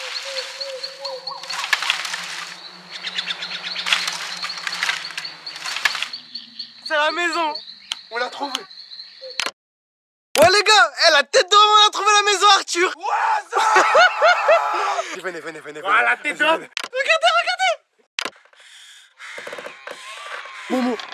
C'est la maison. On l'a trouvée. Ouais les gars, la tête d'homme, on a trouvé la maison Arthur. Venez. Voilà, la tête d'homme. Regardez. Momo,